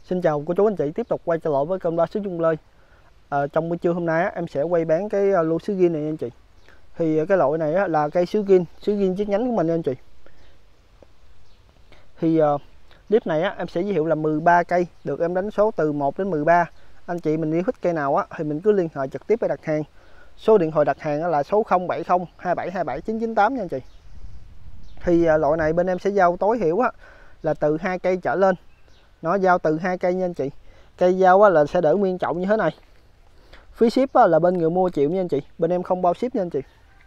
Xin chào cô chú anh chị, tiếp tục quay trở lại với kênh Ba Sứ Trung Lơi. Trong buổi trưa hôm nay em sẽ quay bán cái lô sứ gin này nha anh chị. Thì cái loại này là cây sứ gin chiết nhánh của mình nha anh chị. Thì clip này em sẽ giới thiệu là 13 cây được em đánh số từ 1 đến 13. Anh chị mình yêu thích cây nào thì mình cứ liên hệ trực tiếp để đặt hàng. Số điện thoại đặt hàng là số 070 2727 998 nha anh chị. Thì loại này bên em sẽ giao tối thiểu là từ 2 cây trở lên. Nó giao từ 2 cây nha anh chị. Cây giao là sẽ để nguyên trọng như thế này. Phí ship là bên người mua chịu nha anh chị. Bên em không bao ship nha anh chị.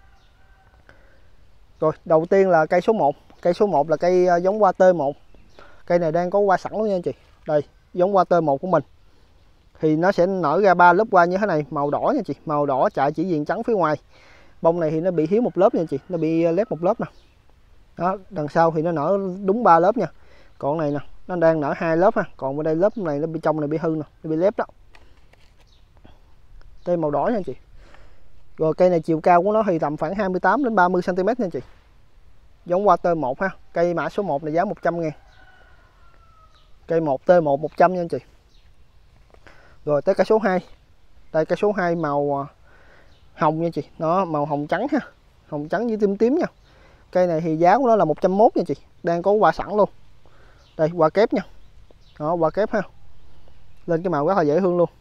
Rồi đầu tiên là cây số 1. Cây số 1 là cây giống hoa T1. Cây này đang có hoa sẵn luôn nha anh chị. Đây giống hoa T1 của mình. Thì nó sẽ nở ra 3 lớp hoa như thế này. Màu đỏ nha anh chị. Màu đỏ chạ chỉ viền trắng phía ngoài. Bông này thì nó bị thiếu một lớp nha anh chị. Nó bị lép một lớp nè. Đó, đằng sau thì nó nở đúng 3 lớp nha. Còn này nè, nó đang nở 2 lớp ha. Còn bên đây lớp này nó bị trong này bị hư nè, nó bị lép đó. Đây màu đỏ nha anh chị. Rồi cây này chiều cao của nó thì tầm khoảng 28 đến 30 cm nha anh chị. Giống hoa T1 ha. Cây mã số 1 này giá 100.000. Cây 1 T1 100 nha anh chị. Rồi tới cây số 2. Đây cây số 2 màu hồng nha anh chị. Nó màu hồng trắng ha. Hồng trắng với tím tím nha. Cây này thì giá của nó là 101 nha anh chị. Đang có hoa sẵn luôn. Đây hoa kép nha. Đó hoa kép ha. Lên cái màu rất là dễ thương luôn.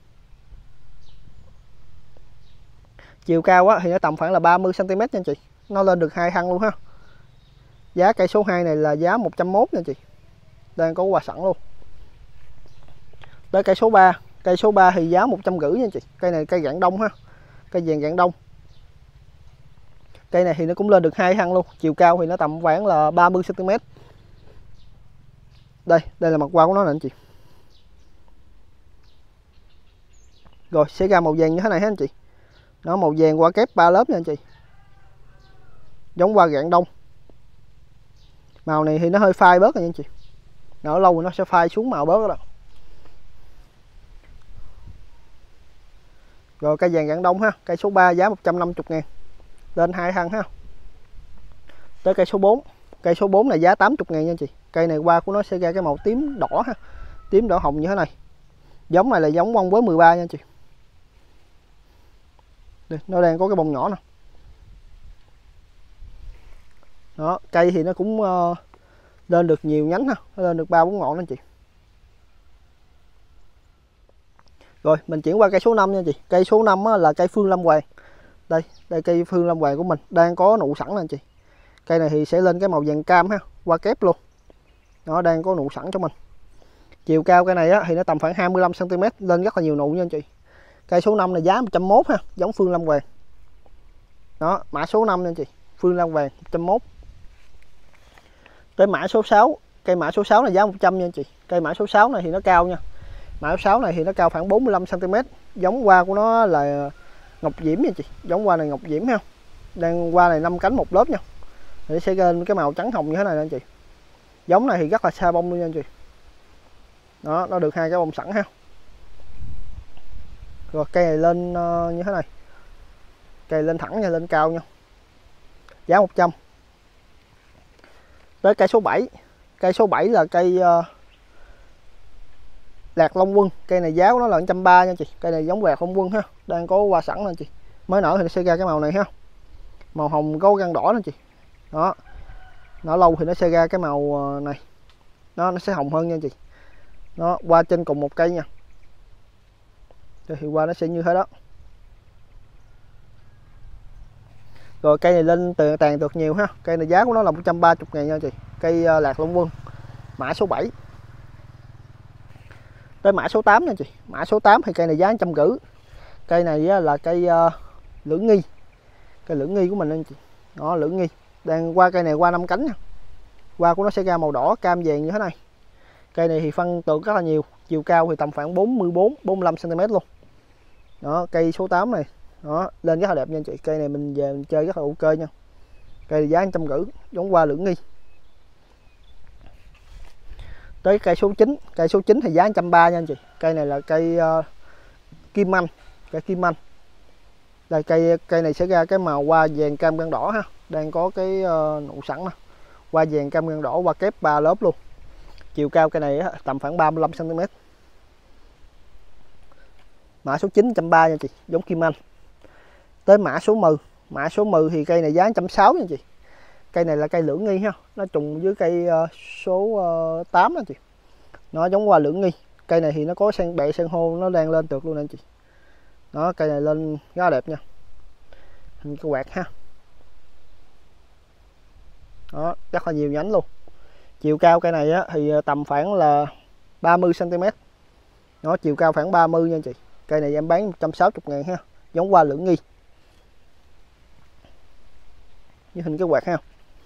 Chiều cao thì nó tầm khoảng là 30 cm nha anh chị. Nó lên được 2 thân luôn ha. Giá cây số 2 này là giá 101 nha anh chị. Đang có quà sẵn luôn. Tới cây số 3. Cây số 3 thì giá 150 nha anh chị. Cây này cây rạng đông ha. Cây vàng rạng đông. Cây này thì nó cũng lên được 2 thân luôn. Chiều cao thì nó tầm khoảng là 30 cm. Đây là mặt hoa của nó nè anh chị. Rồi sẽ ra màu vàng như thế này ha anh chị. Nó màu vàng hoa kép 3 lớp nha anh chị. Giống hoa rạng đông. Màu này thì nó hơi phai bớt rồi nha anh chị. Nở lâu rồi nó sẽ phai xuống màu bớt đó. Rồi cây vàng rạng đông ha. Cây số 3 giá 150.000. Lên 2 thân ha. Tới cây số 4. Cây số 4 này giá 80.000 nha anh chị. Cây này hoa của nó sẽ ra cái màu tím đỏ ha. Tím đỏ hồng như thế này. Giống này là giống bông với 13 nha anh chị. Đây, nó đang có cái bông nhỏ nè. Đó, cây thì nó cũng lên được nhiều nhánh ha. Nó lên được 3-4 ngọn đó anh chị. Rồi mình chuyển qua cây số 5 nha anh chị. Cây số 5 là cây Phương Lâm Hoàng. Đây cây Phương Lâm Hoàng của mình đang có nụ sẵn nè anh chị. Cây này thì sẽ lên cái màu vàng cam ha, hoa kép luôn. Nó đang có nụ sẵn cho mình. Chiều cao cây này thì nó tầm khoảng 25 cm, lên rất là nhiều nụ nha anh chị. Cây số 5 này giá 101 ha, giống Phương Lâm Hoàng. Đó, mã số 5 nha anh chị. Phương Lâm Hoàng 101. Tới mã số 6. Cây mã số 6 này giá 100 nha anh chị. Cây mã số 6 này thì nó cao nha. Mã số 6 này thì nó cao khoảng 45 cm. Giống hoa của nó là ngọc diễm nha chị. Giống hoa này ngọc diễm ha. Đang hoa này 5 cánh một lớp nha. Để sẽ lên cái màu trắng hồng như thế này nè anh chị. Giống này thì rất là xa bông luôn nha anh chị. Đó, nó được 2 cái bông sẵn ha. Rồi cây này lên như thế này. Cây lên thẳng nha, lên cao nha. Giá 100. Tới cây số 7. Cây số 7 là cây Lạc Long Quân. Cây này giá của nó là 130 nha chị. Cây này giống Lạc Long Quân ha. Đang có hoa sẵn nè chị. Mới nở thì nó sẽ ra cái màu này ha. Màu hồng có găng đỏ nè chị. Đó. Nở lâu thì nó sẽ ra cái màu này. Nó sẽ hồng hơn nha chị. Nó qua trên cùng một cây nha. Thì hoa nó sẽ như thế đó. Rồi cây này lên tàn được nhiều ha. Cây này giá của nó là 130.000 nha chị. Cây Lạc Long Quân. Mã số 7. Tới mã số 8 nha chị. Mã số 8 thì cây này giá 150. Cây này là cây lưỡng nghi. Cây lưỡng nghi của mình anh chị. Đó lưỡng nghi. Đang qua cây này qua 5 cánh nha. Hoa của nó sẽ ra màu đỏ cam vàng như thế này. Cây này thì phân tượng rất là nhiều. Chiều cao thì tầm khoảng 44-45 cm luôn. Đó cây số 8 này. Đó lên rất là đẹp nha anh chị. Cây này mình về mình chơi rất là ok nha. Cây này giá 150, giống hoa lưỡng nghi. Tới cây số 9. Cây số 9 thì giá 130 nha anh chị. Cây này là cây kim anh. Cây kim anh. Đây cây này sẽ ra cái màu hoa vàng cam găng đỏ ha. Đang có cái nụ sẵn nè. Hoa vàng cam găng đỏ, hoa kép 3 lớp luôn. Chiều cao cây này tầm khoảng 35 cm. Mã số 9 130 nha chị, giống Kim Anh. Tới mã số 10. Mã số 10 thì cây này giá 160 nha chị. Cây này là cây lưỡng nghi ha, nó trùng với cây số 8 nha chị. Nó giống hoa lưỡng nghi. Cây này thì nó có bẹ san hô, nó đang lên được luôn anh chị. Đó, cây này lên rất đẹp nha. Hình cái quạt ha. Đó, rất là nhiều nhánh luôn. Chiều cao cây này á, thì tầm khoảng là 30 cm. Nó chiều cao khoảng 30 nha chị. Cây này em bán 160.000 ha, giống hoa lưỡng nghi. Như hình cái quạt ha.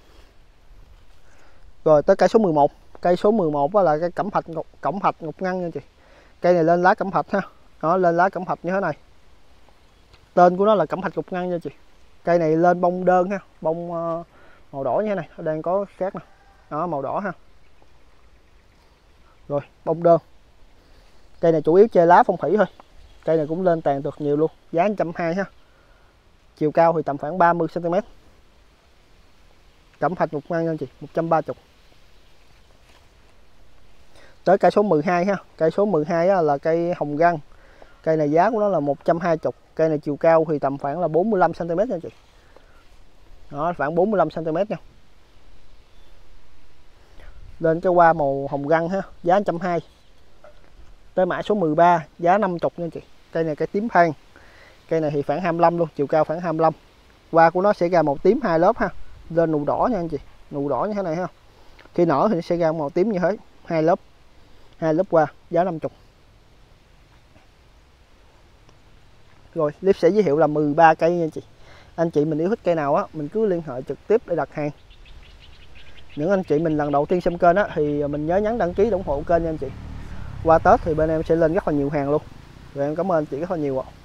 Rồi tới cây số 11. Cây số 11 là cây cẩm thạch ngọc ngân nha chị. Cây này lên lá cẩm thạch ha. Nó lên lá cẩm thạch như thế này. Tên của nó là cẩm thạch ngọc ngân nha chị. Cây này lên bông đơn ha, bông màu đỏ như thế này, nó đang có cát nè. Đó, màu đỏ ha. Rồi, bông đơn. Cây này chủ yếu che lá phong thủy thôi. Cây này cũng lên tàn được nhiều luôn, giá 120 ha. Chiều cao thì tầm khoảng 30 cm. Cẩm thạch ngọc ngân nha chị, 130. Tới cây số 12 ha. Cây số 12 là cây hồng găng. Cây này giá của nó là 120. Cây này chiều cao thì tầm khoảng là 45 cm nha chị. Đó, khoảng 45 cm nha. Lên cái hoa màu hồng găng ha, giá 120. Tới mã số 13, giá 50 nha chị. Cây này cây tím than. Cây này thì khoảng 25 luôn, chiều cao khoảng 25. Hoa của nó sẽ ra màu tím 2 lớp ha. Lên nụ đỏ nha anh chị. Nụ đỏ như thế này ha. Khi nở thì nó sẽ ra màu tím như thế, 2 lớp. 2 lớp hoa, giá 50. Rồi, clip sẽ giới thiệu là 13 cây nha chị. Anh chị mình yêu thích cây nào á, mình cứ liên hệ trực tiếp để đặt hàng. Những anh chị mình lần đầu tiên xem kênh á, thì mình nhớ nhấn đăng ký ủng hộ kênh nha anh chị. Qua Tết thì bên em sẽ lên rất là nhiều hàng luôn. Rồi em cảm ơn anh chị rất là nhiều ạ.